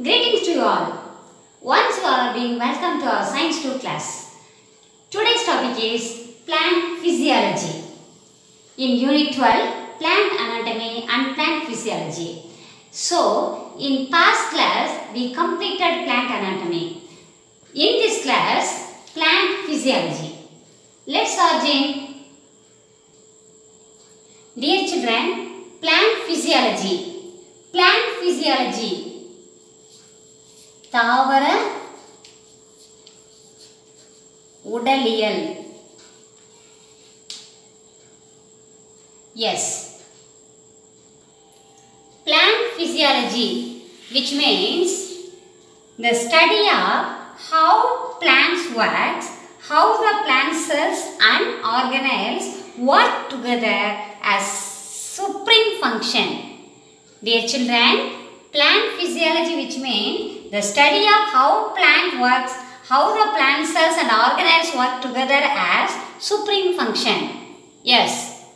Greetings to you all. Once you all are being welcome to our Science 2 class. Today's topic is plant physiology. In Unit 12, plant anatomy and plant physiology. So, in past class, we completed plant anatomy. In this class, plant physiology. Let's begin. Dear children, plant physiology. Plant physiology. தாவர உடலியல். Yes. Plant physiology, which means the study of how plants work, how the plant cells and organelles work together as supreme function. Dear children, plant physiology, which means the study of how plant works, how the plant cells and organelles work together as supreme function. Yes.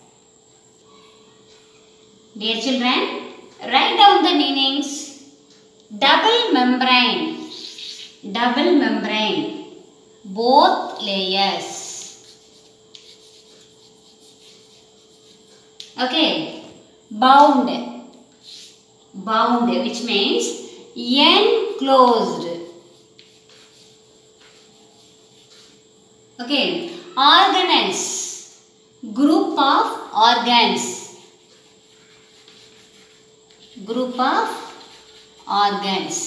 Dear children, write down the meanings. Double membrane. Double membrane. Both layers. Okay. Bound. Bound, which means enclosed. Okay. Organelles. Group of organs. Group of organs.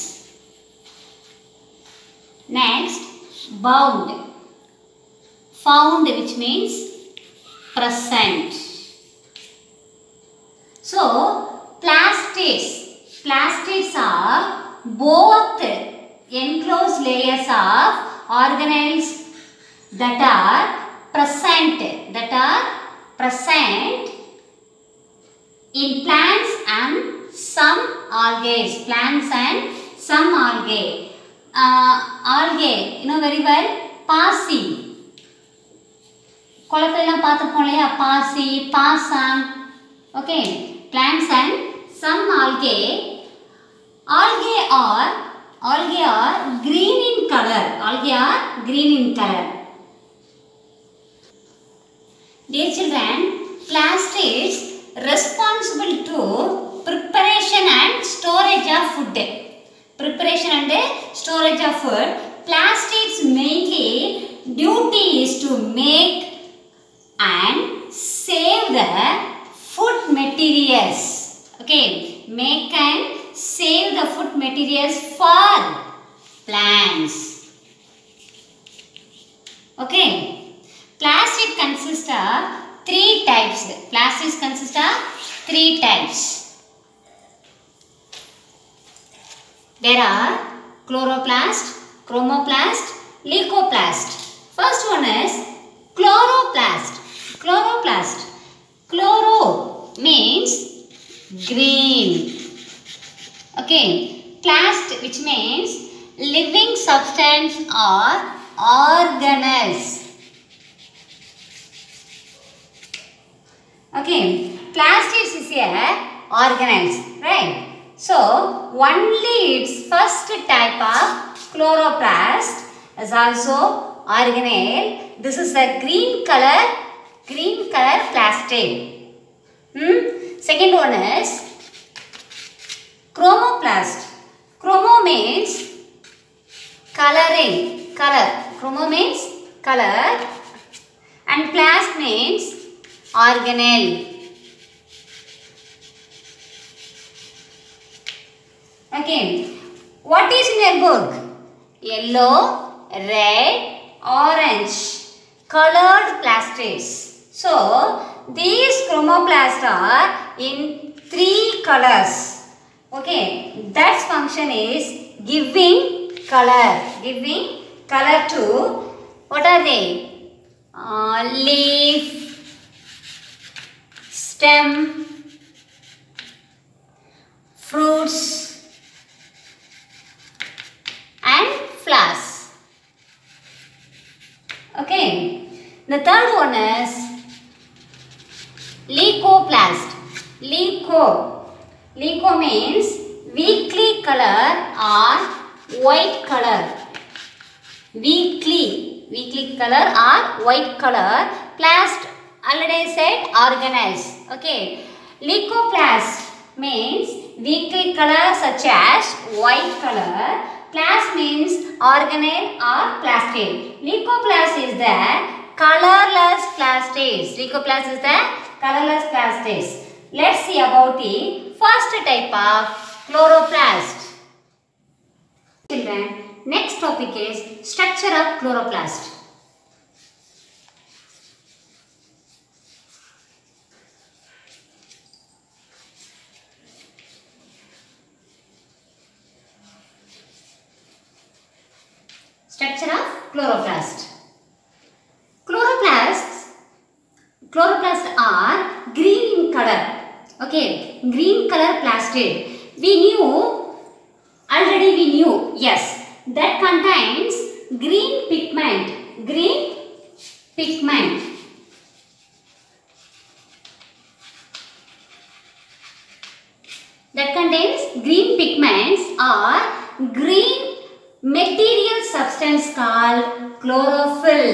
Next, bound. Found, which means present. So, plastids. Plastids are both enclosed layers of organelles that are present in plants and some algae. Plants and some algae. Algae, you know very well, Pasi. குளத்தெல்லாம் பார்த்துப்போம் இல்லையா, பாசி, பாசம். Okay, plants and some algae. Algae are green in color. Algae are green in color. Dear children, plastids responsible to preparation and storage of food. Preparation and storage of food. Plastids mainly duty is to make and save the food materials. Okay, make and save the food materials for plants. Okay, plastid consists of three types. Plastids consist of three types. There are chloroplast, chromoplast, leucoplast. First one is chloroplast. Chloroplast. Chloro means green. Okay. Plast, which means living substance or organelles. Okay. Plastids is here organelles, right? So, only its first type of chloroplast is also organelle. This is the green color plastid. Second one is chromoplast. Chromo means coloring, color. Chromo means color and plast means organelle. Okay, what is in your book? Yellow, red, orange, colored plastids. So, these chromoplasts are in three colors. Okay, that function is giving color to, what are they? Leaf, stem, fruits and flowers. Okay, the third one is leucoplast. Leuco means weakly color or white color. Weakly color or white color. Plast, already said, organelles. Okay. Leucoplast means weakly color such as white color. Plast means organelle or plastid. Leucoplast is the colorless plastids. Leucoplast is the colorless plastids. Let's see about the first type of chloroplast. Children, next topic is structure of chloroplast. Structure of chloroplast. Chloroplasts are green in color. Okay, green color plastid. Already we knew, yes, that contains green pigment. That contains green pigments or green material substance called chlorophyll.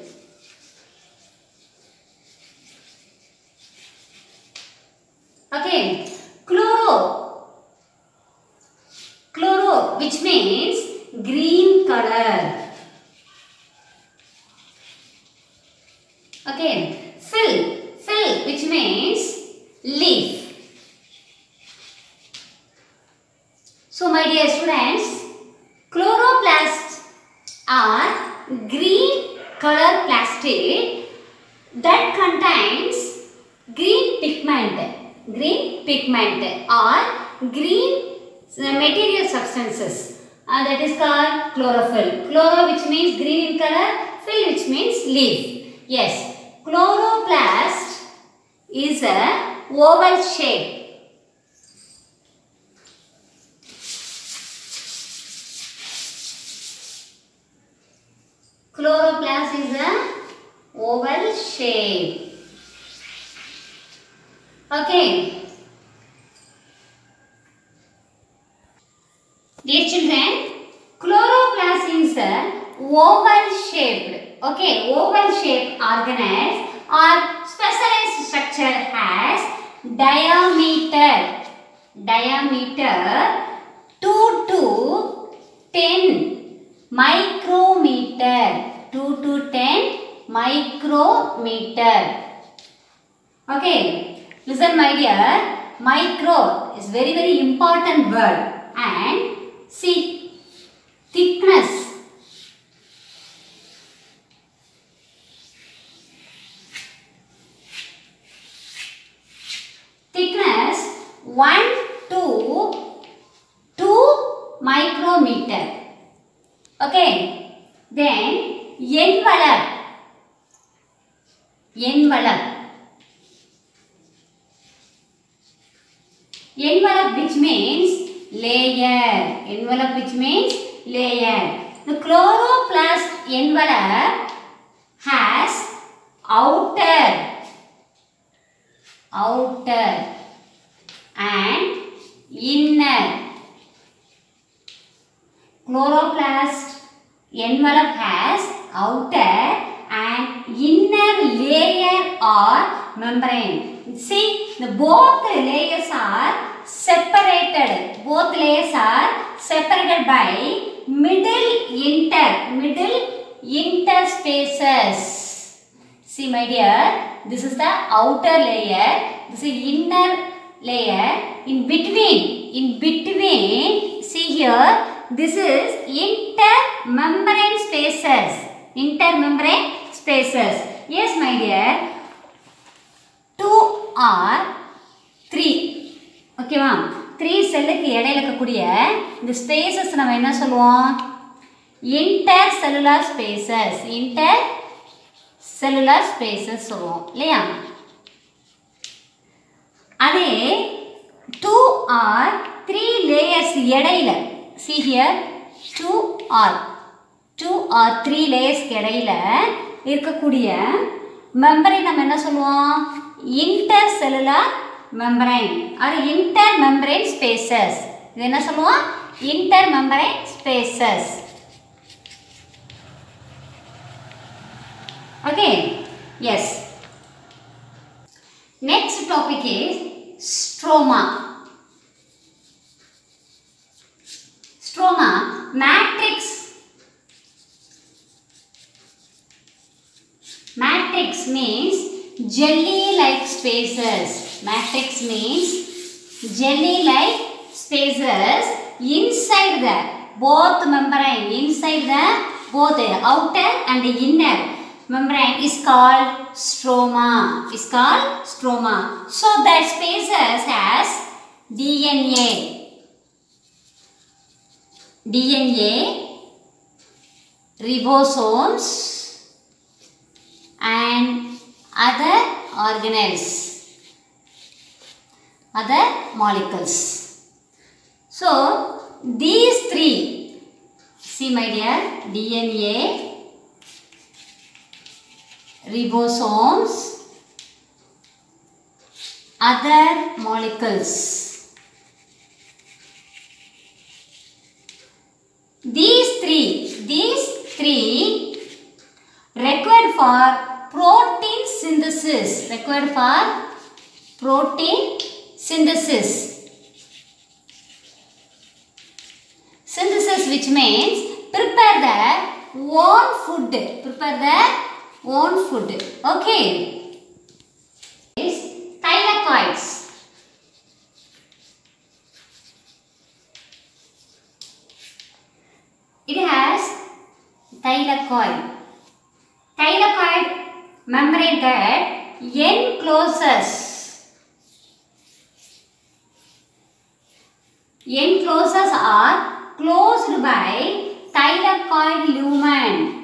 Okay, chloro which means green color. Okay, fill which means leaf. So my dear students, chloroplasts are green color plastid that contains green pigment or green material substances, that is called chlorophyll. Chloro which means green in color, fill which means leaf. Yes, chloroplast is a oval shape. Chloroplast is a oval shape. Okay. Dear children, chloroplast is a oval shaped. Okay, oval shaped organelles or specialized structure has diameter 2 to 10 micrometer. 2 to 10 micrometer. Okay, listen my dear, micro is very important word. And see, thickness. Thickness 1 to 2 micrometer. Okay. Then envelope. Envelope which means layer. The chloroplast envelope has outer and inner. Chloroplast envelope has outer and inner layer or membrane. See, both layers are separated. By middle interspaces. See my dear, this is the outer layer, this is inner layer. In between, see here, this is intermembrane spaces. Yes my dear, 2 or 3. Okay ma'am, 3 செல்லுக்கு இடையில இருக்கக்கூடிய இந்த spaces நம்ம என்ன சொல்லுவோம்? intercellular spaces சொல்லுவோம் இல்லையா? அதே 2 or 3 layers இடையில, see here, 2 or 3 layers இடையில இருக்கக்கூடிய membrane நம்ம என்ன சொல்லுவோம்? intercellular membrane or intermembrane spaces. இது என்ன சொல்லுவோம்? intermembrane spaces. Okay, yes. Next topic is stroma. Stroma, matrix. Matrix means jelly-like spaces. Matrix means jelly-like spaces inside the both membrane, inside the both outer and inner membrane is called stroma. Is called stroma. So that spaces has DNA, ribosomes and other organelles, other molecules. So these three, see my dear, DNA, ribosomes, other molecules. These three required for protein synthesis. Required for protein synthesis. Synthesis, which means prepare the own food. Prepare the own food. Okay. Is thylakoids. It has thylakoid. Thylakoid membrane that encloses are closed by thylakoid lumen.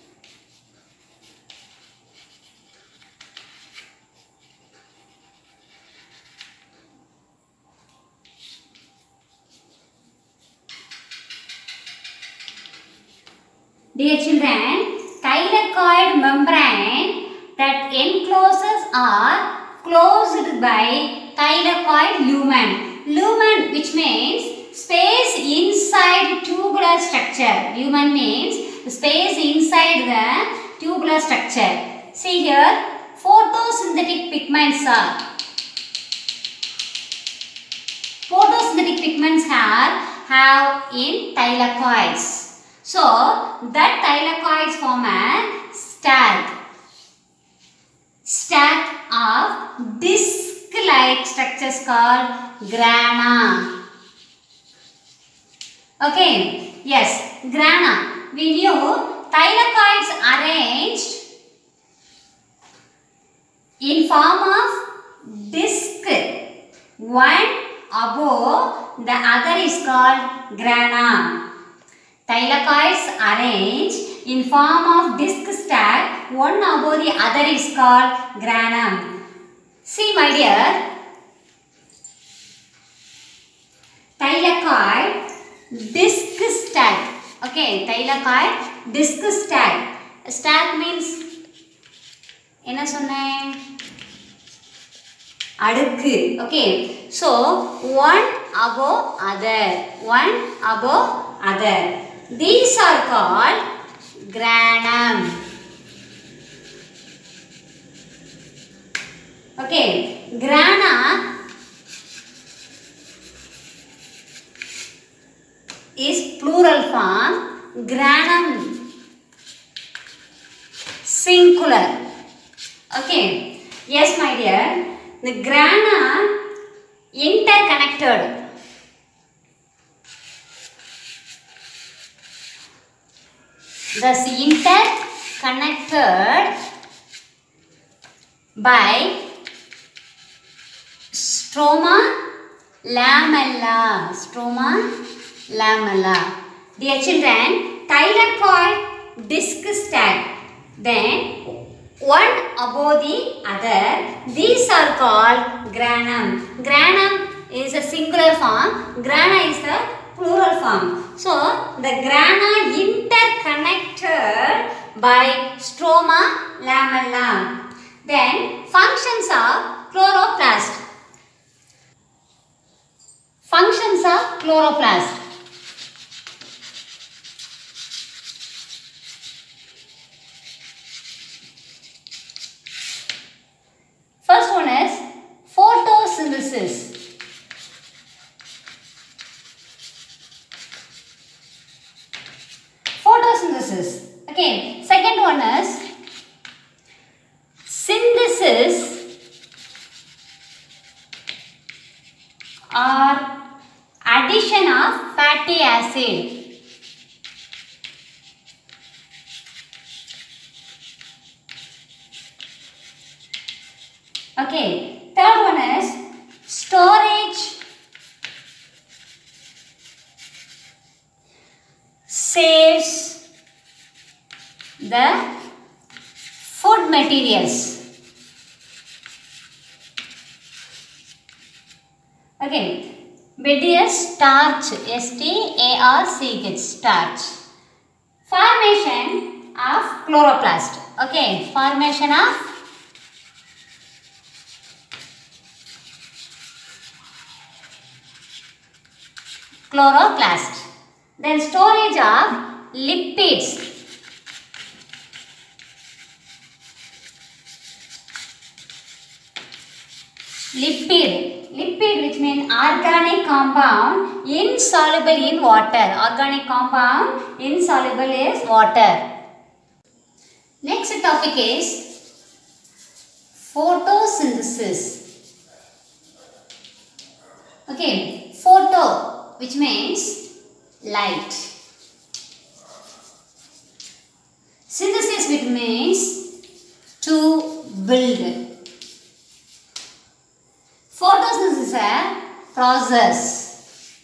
Dear children, thylakoid membrane that encloses are closed by thylakoid lumen. Lumen, which means space inside tubular structure. Lumen means space inside the tubular structure. See here, photosynthetic pigments are. Photosynthetic pigments have in thylakoids. So, that thylakoids form a stack of disc-like structures called grana. Okay, yes, grana. We knew thylakoids arranged in form of disc. One above the other is called grana. Thylakoids arranged in form of disc stack, one above the other is called grana. See my dear, thylakoid disc stack. Okay, thylakoid disc stack. Stack means enna sonnai? Adukku. Okay, so one above other. These are called granum. Okay, grana is plural form, granum singular. Okay, yes my dear, the grana interconnected. Thus interconnected by stroma lamella. Dear children, thylakoid disc stack, then one above the other. These are called granum. Granum is a singular form. Grana is the plural form. So, the grana interconnected by stroma lamella. Then, functions of chloroplast. Functions of chloroplast. photosynthesis. Okay, second one is synthesis or addition of fatty acid. Okay, third one is storage saves the food materials. Okay, various starch, S-T-A-R-C-H, starch. Formation of chloroplast. Okay, formation of chloroplast. Then storage of lipids. Lipid which means organic compound insoluble in water. Organic compound insoluble is water. Next topic is photosynthesis. Okay, photo which means light. Synthesis which means to build. Photosynthesis is a process.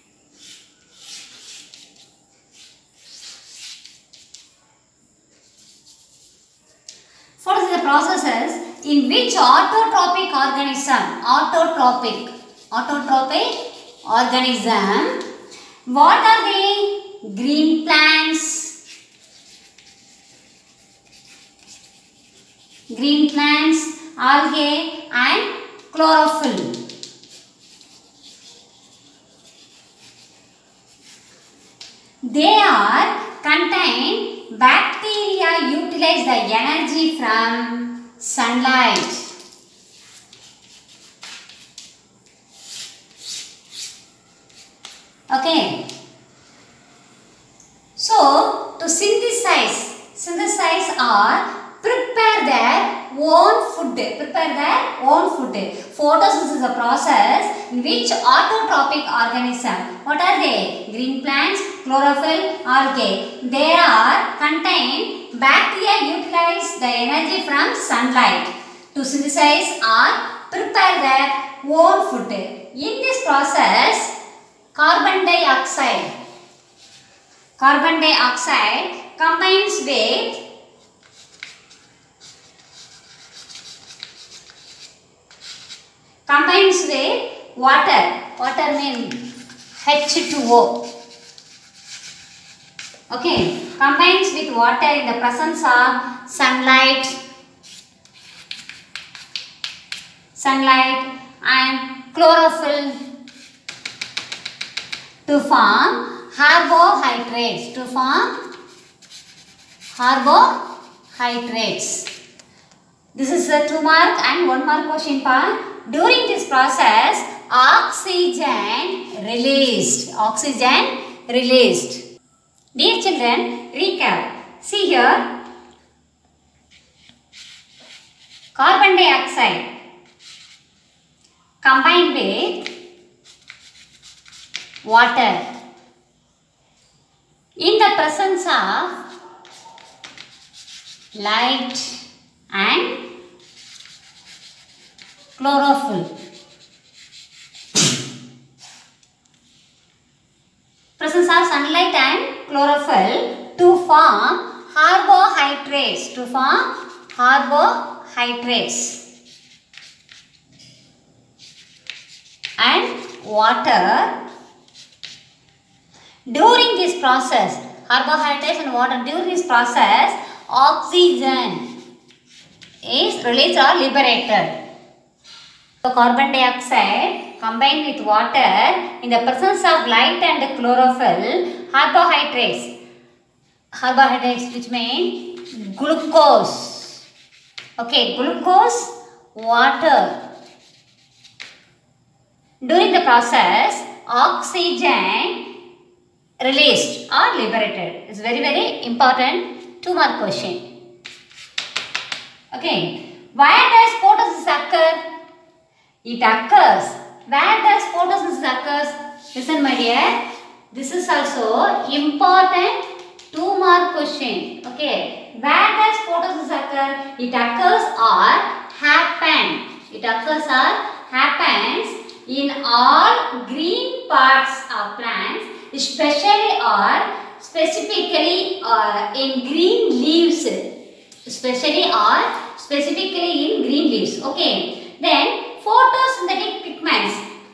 Photosynthesis is a process in which autotrophic organism, what are they? Green plants, algae and chlorophyll. They are contain bacteria utilize the energy from sunlight. Okay. So to synthesize or prepare their own food. Photosynthesis is a process in which autotrophic organism, what are they? Green plants, chlorophyll, algae. They are contain bacteria utilize the energy from sunlight to synthesize or prepare their own food. In this process, carbon dioxide combines with water. Water means H2O. Okay, combines with water in the presence of sunlight and chlorophyll to form carbohydrates. This is a 2 mark and 1 mark question part. During this process, oxygen released. Dear children, recap. See here, carbon dioxide combined with water in the presence of light and chlorophyll. Presence of sunlight and chlorophyll to form carbohydrates. And water. During this process, carbohydrates and water, during this process, oxygen is released or liberated. So, carbon dioxide combined with water in the presence of light and chlorophyll, carbohydrates which mean glucose. Okay, glucose, water. During the process, oxygen released or liberated. It's very, very important 2 mark question. Okay. Where does photosynthesis occur? It occurs. Where does photosynthesis occurs? Listen my dear. This is also important 2 mark question. Okay. Where does photosynthesis occur? It occurs or happen. It occurs or happens in all green parts of plants, especially or specifically in green leaves. Specifically in green leaves. Okay. Then photosynthetic pigments.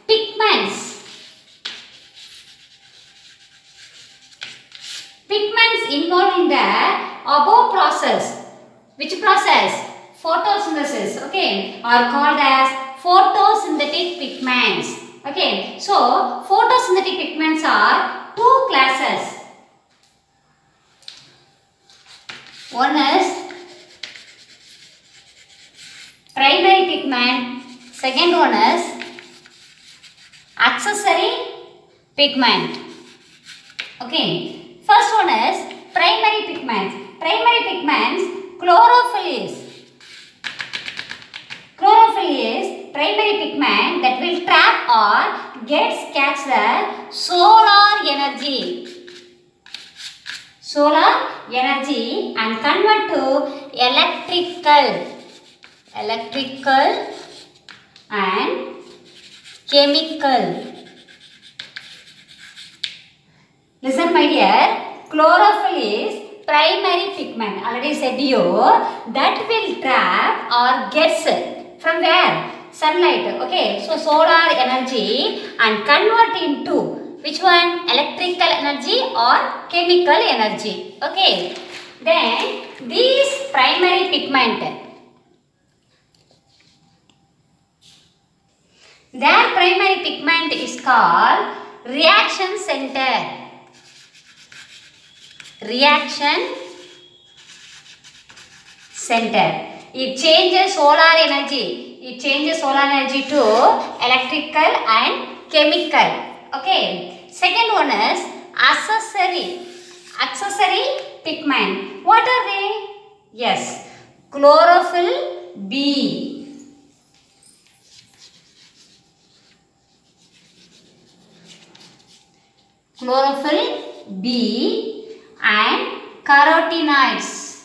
Pigments involved in the above process. Which process? Photosynthesis. Okay. Are called as photosynthetic pigments. Okay. So photosynthetic pigments are 2 classes. One is primary pigment, second one is accessory pigment. Okay, first one is primary pigments. Primary pigments, chlorophyll is primary pigment that will trap or catch the solar energy and convert to electrical and chemical. Listen my dear, chlorophyll is primary pigment. Already said you that will trap or gets from where? Sunlight. Okay, so solar energy and convert into which one? Electrical energy or chemical energy. Okay, then these primary pigment. Their primary pigment is called reaction center. Reaction center. It changes solar energy. It changes solar energy to electrical and chemical. Okay. Second one is accessory pigment. What are they? Yes. Chlorophyll B. Chlorophyll B and carotenoids.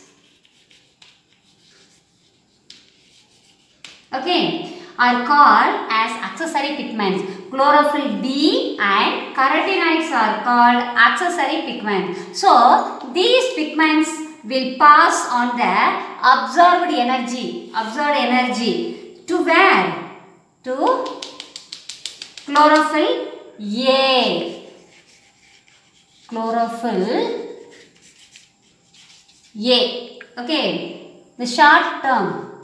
Okay, are called as accessory pigments. Chlorophyll B and carotenoids are called accessory pigments. So these pigments will pass on the absorbed energy to where? To chlorophyll A. Chlorophyll A. Okay, the short term.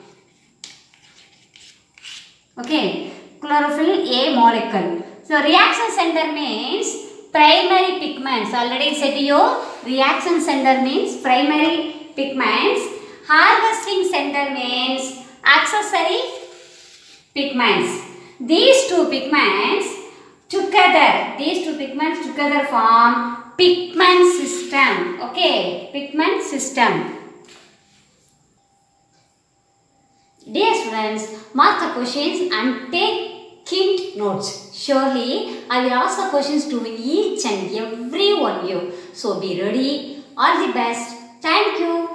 Okay, chlorophyll A molecule. So reaction center means primary pigments. Already said to you, reaction center means primary pigments. Harvesting center means accessory pigments. These two pigments together form pigment system. Okay, pigment system. Dear students, mark the questions and take keen notes. Surely, I will ask the questions to each and every one of you. So be ready. All the best. Thank you.